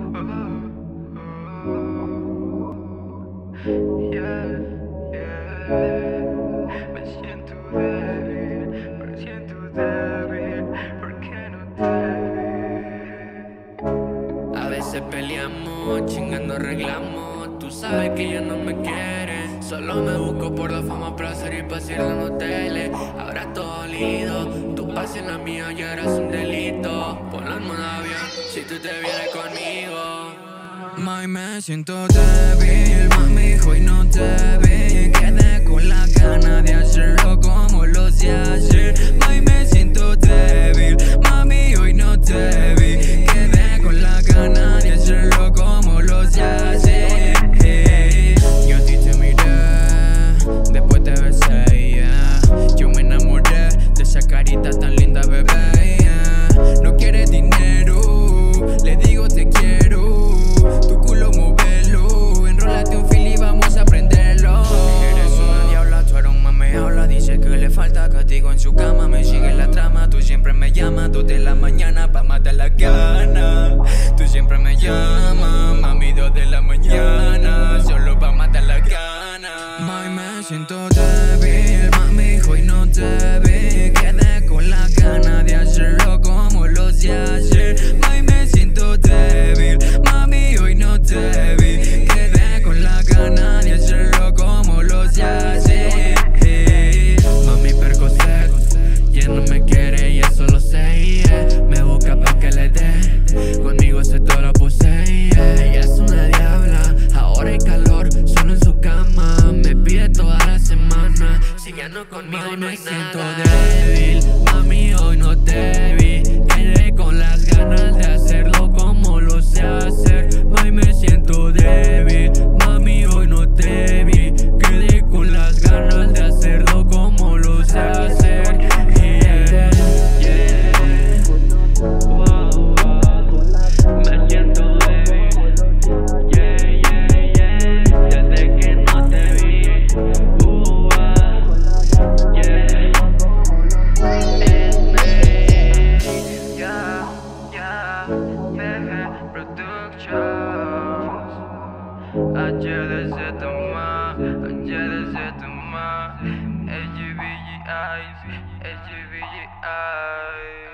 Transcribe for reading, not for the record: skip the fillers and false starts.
Me siento débil, porque no te vi. A veces peleamos, chingando arreglamos. Tú sabes que ya no me quieres. Solo me busco por la fama, placer y pasear en hoteles. Ahora todo lido, tu paz en la mía ya eres un delito. Ponlo en modo avión, si tú te vienes conmigo. Mami, me siento débil, mami, hoy no te vi. Quedé con la gana de hacerlo como lo sé hacer. Mami, me siento débil, mami, hoy no te vi. Quedé con la gana de hacerlo como lo sé hacer. Yo a ti te miré, después te besé, yeah. Yo me enamoré de esa carita tan linda, bebé, yeah. No quieres dinero, le digo te quiero. Tu culo móvelo, enrólate un fil y vamos a prenderlo. Eres una diabla, tu aroma me habla. Dice que le falta castigo en su cama. Me sigue la trama, tú siempre me llamas 2 de la mañana pa' matar la gana. Tú siempre me llamas, mami, 2 de la mañana, solo pa' matar la gana. Mami, me siento débil, mami, hoy no te vi. Quedé con la gana de hacerlo como lo sé hacer. Mami, me siento débil, mami, hoy no te vi. Quedé con la gana de hacerlo como lo sé hacer. Mami, Percocet, ya no me quiere y eso lo sé, yeah. Me busca pa' que le dé, conmigo se todo lo posee, yeah. Ella es una diabla, ahora hay calor, solo en su cama. Me pide toda la semana, si ya no conmigo mami, no hay nada. Me siento débil, mami, hoy no te vi. Quedé con las ganas de hacerlo como lo sé hacer. Mami, me siento débil, mami, hoy no te vi. Quedé con las ganas de hacerlo como lo sé hacer. Yeah, yeah. Wow, wow. Me siento débil. Yeah, yeah, yeah. Desde que no te vi. Yeah. HDZ Toma, HDZ Toma, HBGI, HBGI.